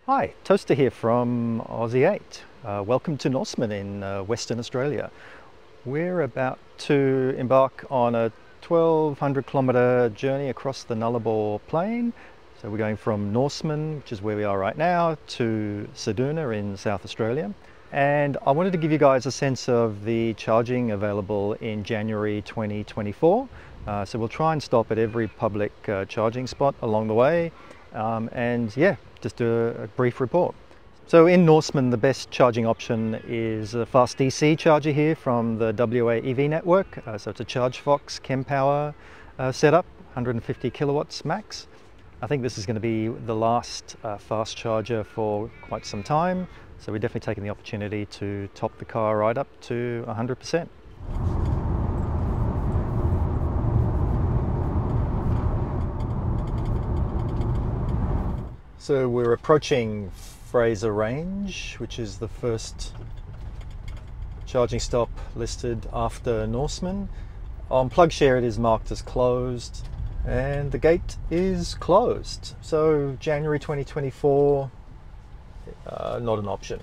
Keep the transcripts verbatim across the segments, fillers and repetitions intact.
Hi, Toaster here from Aussie eight. Uh, welcome to Norseman in uh, Western Australia. We're about to embark on a twelve hundred kilometre journey across the Nullarbor plain. So we're going from Norseman, which is where we are right now, to Caiguna in South Australia. And I wanted to give you guys a sense of the charging available in January twenty twenty-four. Uh, so we'll try and stop at every public uh, charging spot along the way. Um, and yeah, just do a, a brief report. So in Norseman, the best charging option is a fast D C charger here from the W A E V network. Uh, so it's a ChargeFox ChemPower uh, setup, one hundred fifty kilowatts max. I think this is going to be the last uh, fast charger for quite some time. So we're definitely taking the opportunity to top the car right up to one hundred percent. So we're approaching Fraser Range, which is the first charging stop listed after Norseman. On PlugShare it is marked as closed and the gate is closed. So January twenty twenty-four, uh, not an option.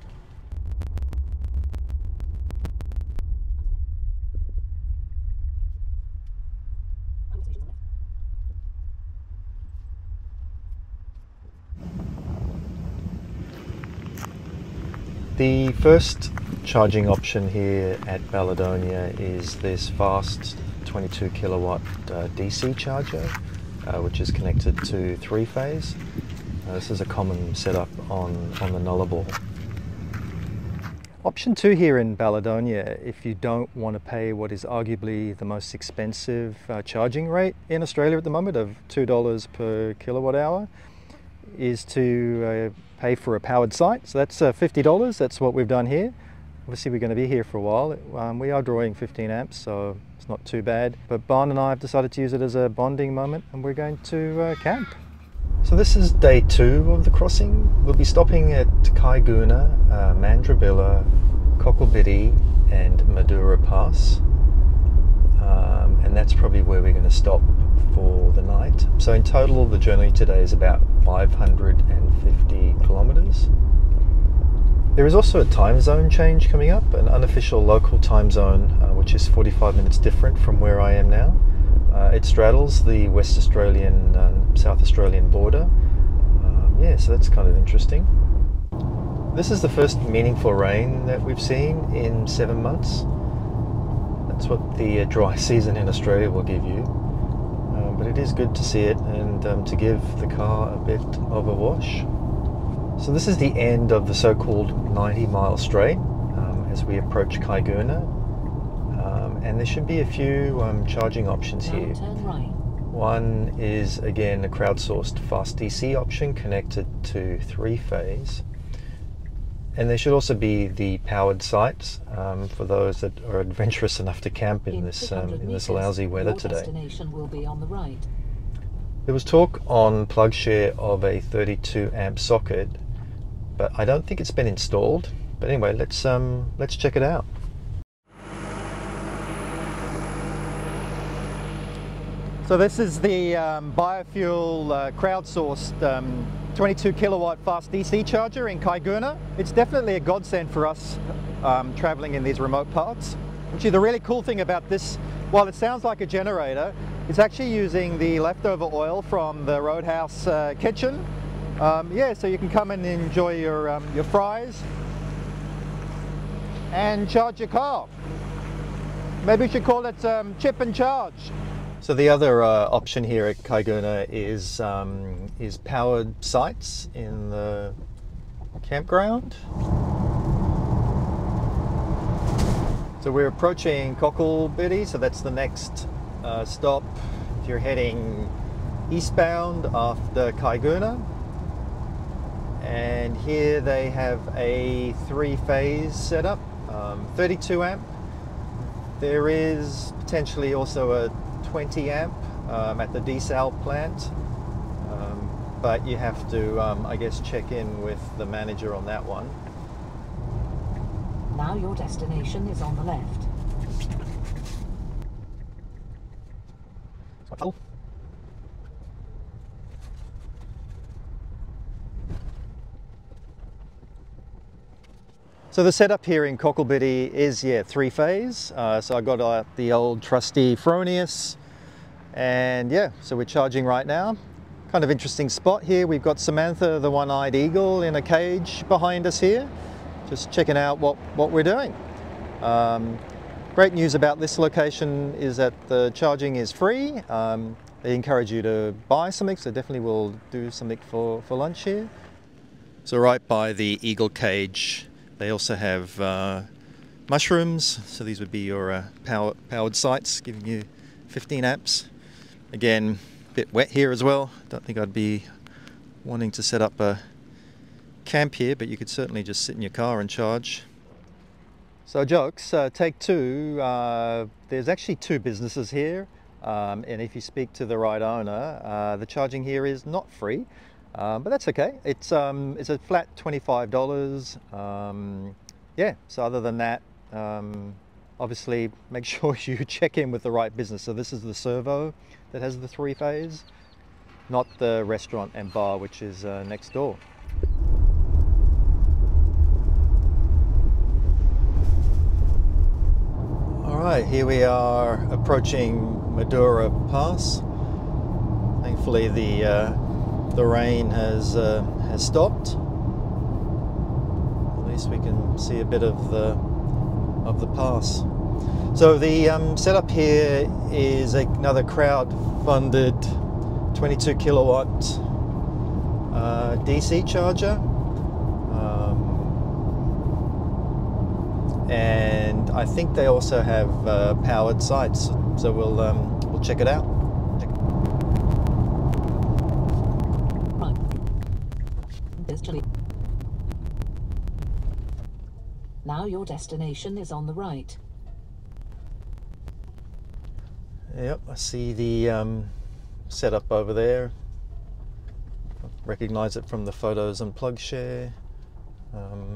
The first charging option here at Balladonia is this fast twenty-two kilowatt uh, D C charger, uh, which is connected to three phase. Uh, this is a common setup on, on the Nullarbor. Option two here in Balladonia, if you don't want to pay what is arguably the most expensive uh, charging rate in Australia at the moment of two dollars per kilowatt hour, is to uh, pay for a powered site. So that's uh, fifty dollars, that's what we've done here. Obviously we're going to be here for a while. Um, we are drawing fifteen amps, so it's not too bad. But Barn and I have decided to use it as a bonding moment and we're going to uh, camp. So this is day two of the crossing. We'll be stopping at Caiguna, uh, Mundrabilla, Cocklebiddy and Madura Pass. Um, and that's probably where we're going to stop for the night. So in total the journey today is about five hundred fifty kilometers. There is also a time zone change coming up, an unofficial local time zone uh, which is forty-five minutes different from where I am now. Uh, it straddles the West Australian um, South Australian border. Um, yeah, so that's kind of interesting. This is the first meaningful rain that we've seen in seven months. That's what the uh, dry season in Australia will give you. Um, but it is good to see it and um, to give the car a bit of a wash. So this is the end of the so-called ninety mile straight um, as we approach Caiguna. Um, and there should be a few um, charging options here. Turn right. One is again a crowdsourced fast D C option connected to three phase. And there should also be the powered sites um, for those that are adventurous enough to camp in, in this um, in this lousy weather today. Destination will be on the right. There was talk on PlugShare of a thirty-two amp socket, but I don't think it's been installed. But anyway, let's um, let's check it out. So this is the um, biofuel uh, crowdsourced um, twenty-two kilowatt fast D C charger in Caiguna. It's definitely a godsend for us um, traveling in these remote parts. Actually, the really cool thing about this, while it sounds like a generator, it's actually using the leftover oil from the Roadhouse uh, kitchen. Um, yeah, so you can come and enjoy your, um, your fries and charge your car. Maybe we should call it um, chip and charge. So the other uh, option here at Caiguna is, um, is powered sites in the campground. So we're approaching Cocklebiddy, so that's the next uh, stop if you're heading eastbound after Caiguna. And here they have a three-phase setup, um, thirty-two amp. There is potentially also a twenty amp um, at the desal plant, um, but you have to, um, I guess, check in with the manager on that one. Now your destination is on the left. So the setup here in Cocklebiddy is, yeah, three-phase. Uh, so I got uh, the old trusty Fronius, and yeah, so we're charging right now. Kind of interesting spot here. We've got Samantha, the one-eyed eagle, in a cage behind us here, just checking out what, what we're doing. Um, great news about this location is that the charging is free. Um, they encourage you to buy something, so definitely we'll do something for, for lunch here. So right by the eagle cage, they also have uh, mushrooms. So these would be your uh, power, powered sites, giving you fifteen amps. Again, a bit wet here as well. Don't think I'd be wanting to set up a camp here, but you could certainly just sit in your car and charge. So jokes, uh, take two. Uh, there's actually two businesses here, um, and if you speak to the right owner, uh, the charging here is not free. Um, but that's okay. It's um, it's a flat twenty-five dollars. Um, yeah. So other than that, um, obviously make sure you check in with the right business. So this is the servo that has the three phase, not the restaurant and bar, which is uh, next door. All right, here we are approaching Madura Pass. Thankfully, the uh, The rain has uh, has stopped. At least we can see a bit of the of the pass. So the um, setup here is another crowd-funded twenty-two kilowatt uh, D C charger, um, and I think they also have uh, powered sites. So we'll um, we'll check it out. Now your destination is on the right. Yep, I see the um, setup over there. I recognize it from the photos on PlugShare. Um,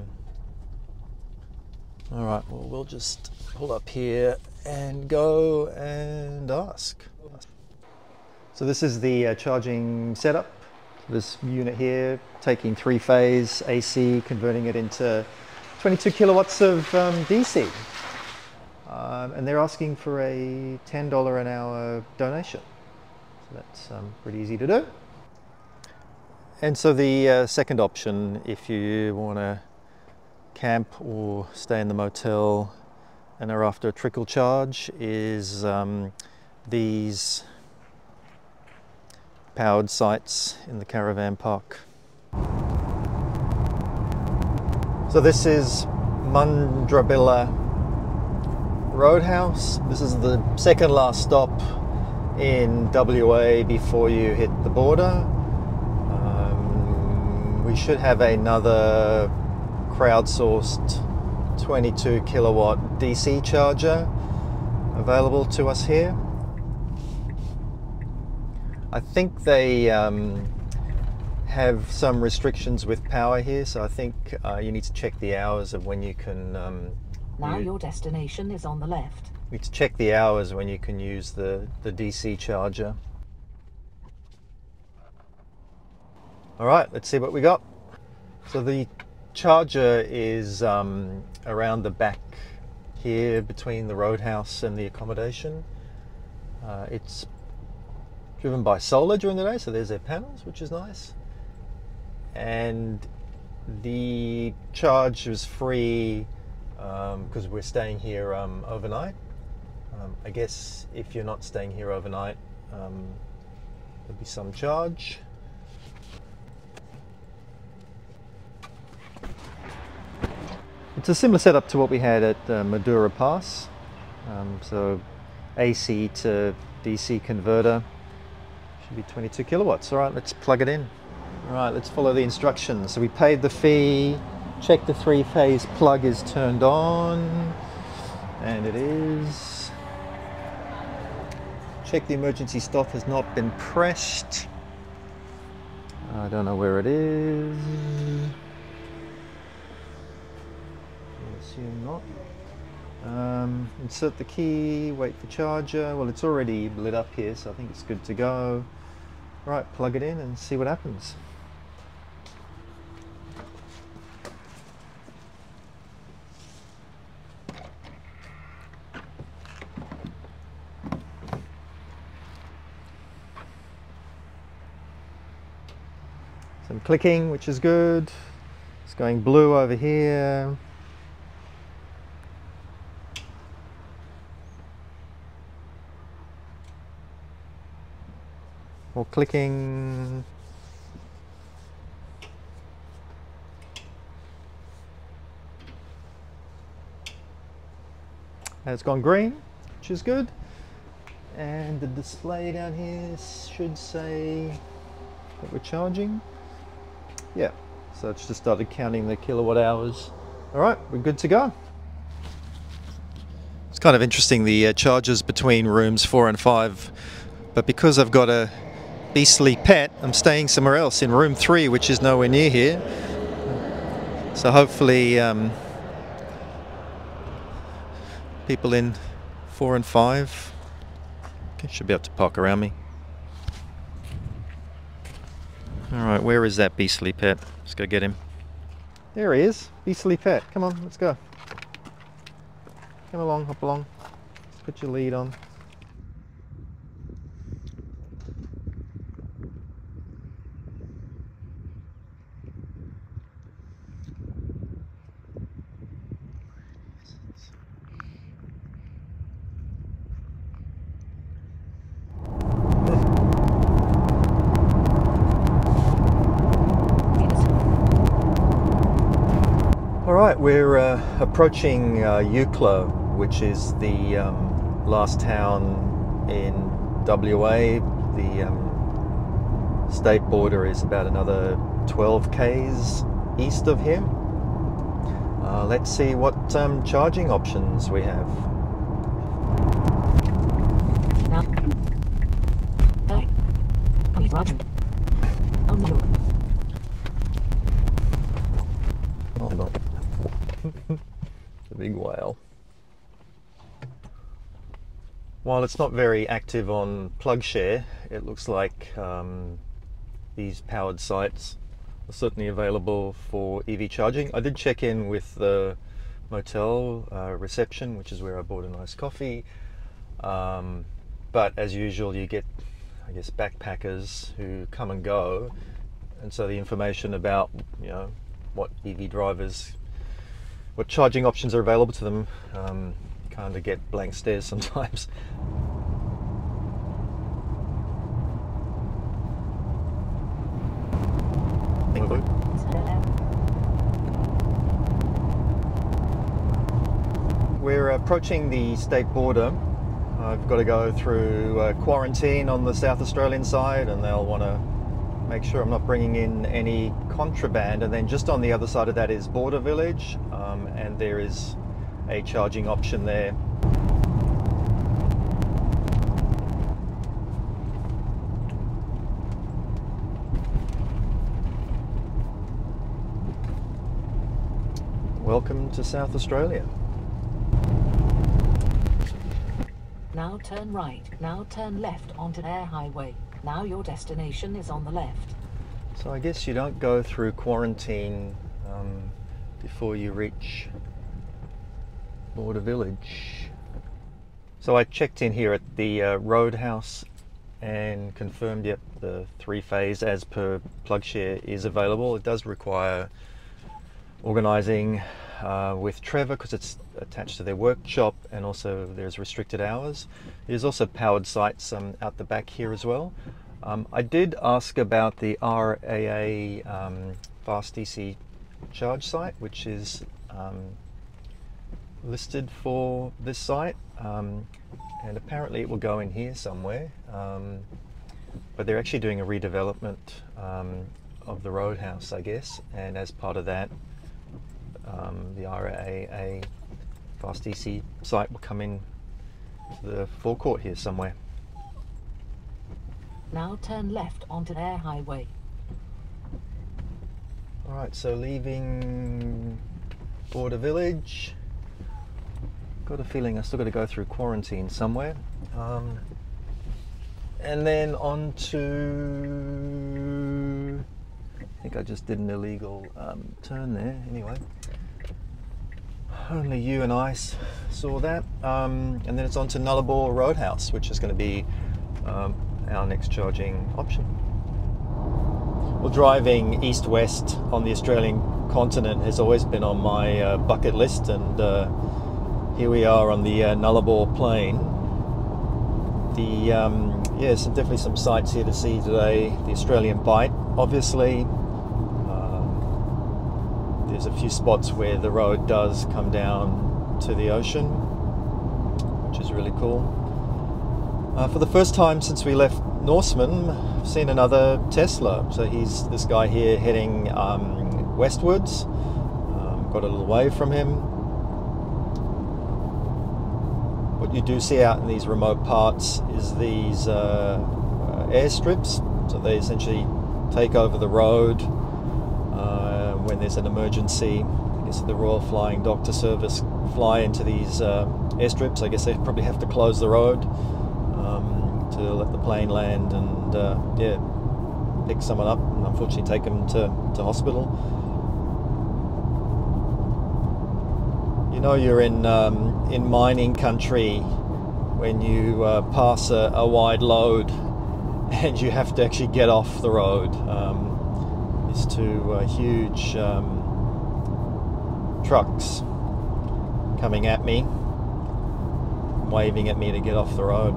all right, well, we'll just pull up here and go and ask. So this is the uh, charging setup. This unit here, taking three-phase A C, converting it into twenty-two kilowatts of um, D C. Um, and they're asking for a ten dollars an hour donation. So that's um, pretty easy to do. And so the uh, second option, if you want to camp or stay in the motel and are after a trickle charge, is um, these powered sites in the caravan park. So this is Mundrabilla Roadhouse. This is the second last stop in W A before you hit the border. Um, we should have another crowdsourced twenty-two kilowatt D C charger available to us here. I think they um, have some restrictions with power here, so I think uh, you need to check the hours of when you can um, Now you, your destination is on the left. you need to check the hours when you can use the, the D C charger. All right, let's see what we got. So the charger is um, around the back here between the roadhouse and the accommodation. Uh, it's driven by solar during the day, so there's their panels, which is nice. And the charge was free because um, we're staying here um, overnight. Um, I guess if you're not staying here overnight, um, there'll be some charge. It's a similar setup to what we had at uh, Madura Pass. Um, so A C to D C converter. Should be twenty-two kilowatts. All right, let's plug it in. All right, let's follow the instructions. So we paid the fee, check the three-phase plug is turned on, and it is. Check the emergency stop has not been pressed. I don't know where it is. I assume not. Um, insert the key, wait for charger. Well, it's already lit up here, so I think it's good to go. Right, plug it in and see what happens. Some clicking, which is good. It's going blue over here. More clicking. And it's gone green, which is good. And the display down here should say that we're charging. Yeah, so it's just started counting the kilowatt hours. All right, we're good to go. It's kind of interesting, the uh, charges between rooms four and five, but because I've got a beastly pet, I'm staying somewhere else in room three, which is nowhere near here. So hopefully um, people in four and five okay, should be able to park around me. Alright, where is that beastly pet? Let's go get him. There he is, beastly pet. Come on, let's go. Come along, hop along. Let's put your lead on. Alright, we're uh, approaching uh, Eucla, which is the um, last town in W A. The um, state border is about another twelve kays east of here. Uh, let's see what um, charging options we have. Oh no. The big whale. While it's not very active on PlugShare, it looks like um, these powered sites are certainly available for E V charging. I did check in with the motel uh, reception, which is where I bought a nice coffee. Um, but as usual, you get, I guess, backpackers who come and go, and so the information about, you know, what E V drivers, what charging options are available to them, um, kind of get blank stares sometimes. We're approaching the state border. I've got to go through uh, quarantine on the South Australian side, and they'll want to make sure I'm not bringing in any contraband. And then just on the other side of that is Border Village, um, and there is a charging option there. Welcome to South Australia. Now turn right. Now turn left onto Air Highway. Now your destination is on the left. So I guess you don't go through quarantine um, before you reach Border Village. So I checked in here at the uh, Roadhouse and confirmed, yep, the three-phase as per PlugShare is available. It does require organising uh, with Trevor because it's attached to their workshop, and also there's restricted hours. There's also powered sites um, out the back here as well. Um, I did ask about the R A A um, fast D C charge site, which is um, listed for this site, um, and apparently it will go in here somewhere, um, but they're actually doing a redevelopment um, of the Roadhouse, I guess, and as part of that um, the R A A fast D C site will come in to the forecourt here somewhere. Now turn left onto Air Highway. Alright, so leaving Border Village. Got a feeling I still got to go through quarantine somewhere. Um, and then on to... I think I just did an illegal um, turn there. Anyway, only you and I saw that. Um, and then it's on to Nullarbor Roadhouse, which is going to be um, our next charging option. Well, driving east-west on the Australian continent has always been on my uh, bucket list, and uh, here we are on the uh, Nullarbor Plain. The um, yeah, some definitely some sights here to see today. The Australian Bight, obviously. Uh, there's a few spots where the road does come down to the ocean, which is really cool. Uh, for the first time since we left Norseman, I've seen another Tesla. So he's this guy here heading um, westwards. Um, got a little wave from him. What you do see out in these remote parts is these uh, uh, airstrips. So they essentially take over the road uh, when there's an emergency. I guess the Royal Flying Doctor Service fly into these uh, airstrips. I guess they probably have to close the road um, to let the plane land and uh, yeah, pick someone up and unfortunately take them to, to hospital. You know you're in um, in mining country when you uh, pass a, a wide load and you have to actually get off the road. Um, these two uh, huge um, trucks coming at me, waving at me to get off the road.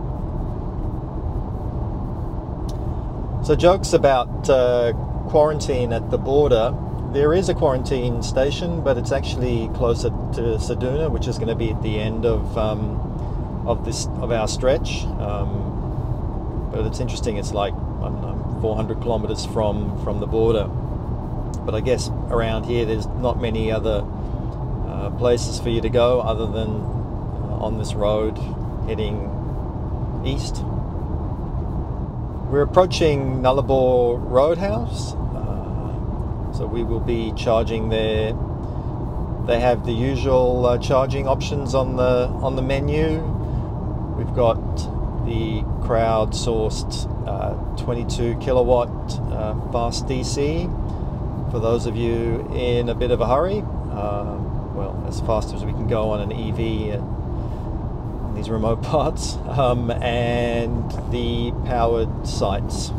So jokes about uh, quarantine at the border. There is a quarantine station, but it's actually closer to Caiguna, which is going to be at the end of um, of this of our stretch. Um, but it's interesting. It's like I don't know, four hundred kilometers from from the border. But I guess around here, there's not many other uh, places for you to go other than uh, on this road heading east. We're approaching Nullarbor Roadhouse. So we will be charging there. They have the usual uh, charging options on the on the menu. We've got the crowd-sourced uh, twenty-two kilowatt uh, fast D C for those of you in a bit of a hurry. Uh, well, as fast as we can go on an E V at these remote parts, um, and the powered sites.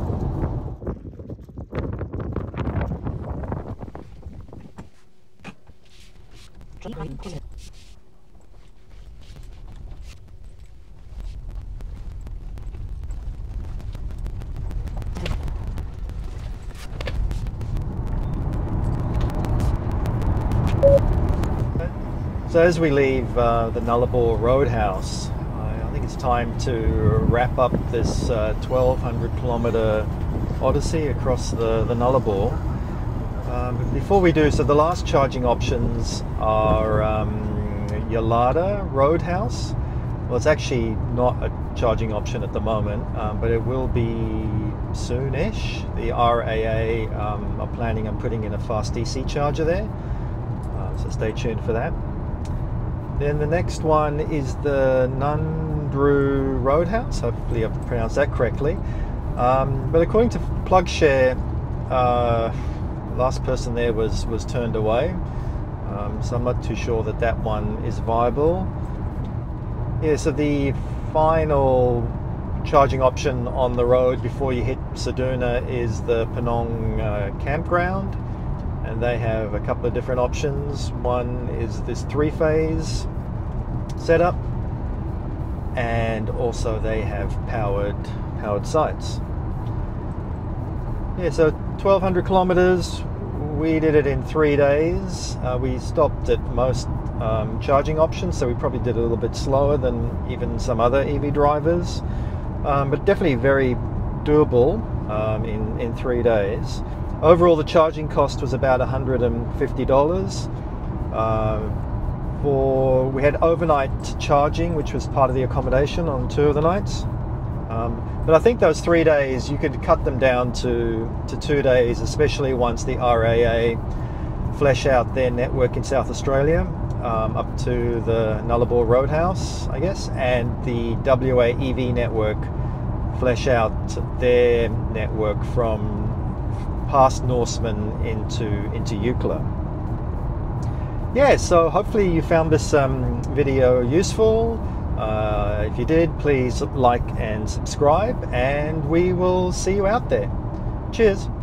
So as we leave uh, the Nullarbor Roadhouse, I, I think it's time to wrap up this uh, twelve hundred kilometre odyssey across the, the Nullarbor. Um, but before we do, so the last charging options are um, Yalata Roadhouse. Well, it's actually not a charging option at the moment, um, but it will be soonish. The R A A um, are planning on putting in a fast D C charger there, uh, so stay tuned for that. Then the next one is the Mundrabilla Roadhouse. Hopefully I've pronounced that correctly. Um, but according to PlugShare, uh, last person there was was turned away, um, so I'm not too sure that that one is viable. Yeah, so the final charging option on the road before you hit Caiguna is the Penong uh, campground, and they have a couple of different options. One is this three-phase setup, and also they have powered powered sites. Yeah, so twelve hundred kilometers. We did it in three days. Uh, we stopped at most um, charging options, so we probably did it a little bit slower than even some other E V drivers, um, but definitely very doable um, in, in three days. Overall, the charging cost was about one hundred fifty dollars. Uh, for we had overnight charging, which was part of the accommodation on two of the nights. Um, but I think those three days, you could cut them down to, to two days, especially once the R A A flesh out their network in South Australia, um, up to the Nullarbor Roadhouse, I guess, and the W A E V network flesh out their network from past Norseman into, into Eucla. Yeah, so hopefully you found this um, video useful. Uh, if you did, please like and subscribe, and we will see you out there. Cheers.